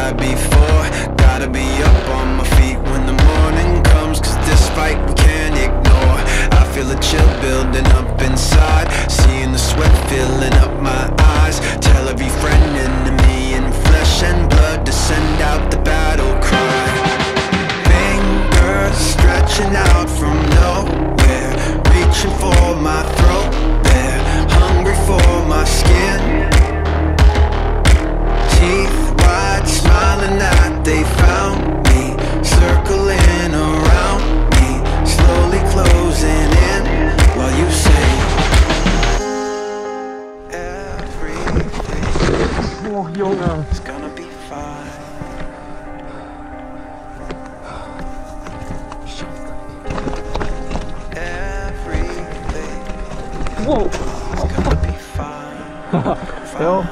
tried before. Gotta be up on my feet when the morning comes, cause this fight we can't ignore. I feel a chill building up inside, seeing the sweat filling up my eyes. Tell every friend, enemy in flesh and blood to send out the battle cry. Fingers stretching out from nowhere, reaching for my throat. They're hungry for my skin. Teeth wide, smiling that they found me, circling around me, slowly closing in, while you say everything is gonna be fine. Everything is gonna be fine. Jo.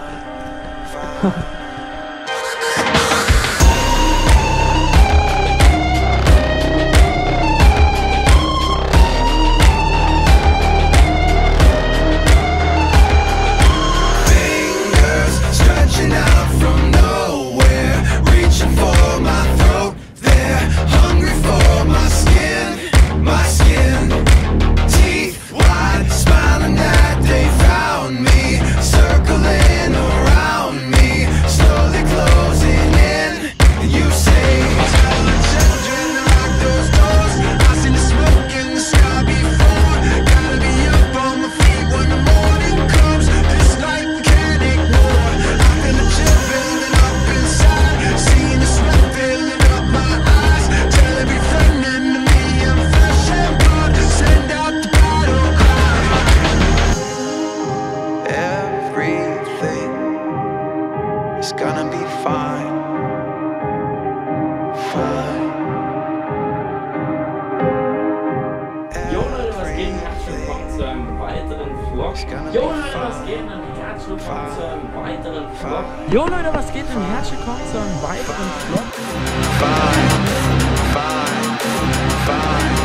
Jo Leute, was geht denn? Herzlich willkommen zu einem weiteren Vlog.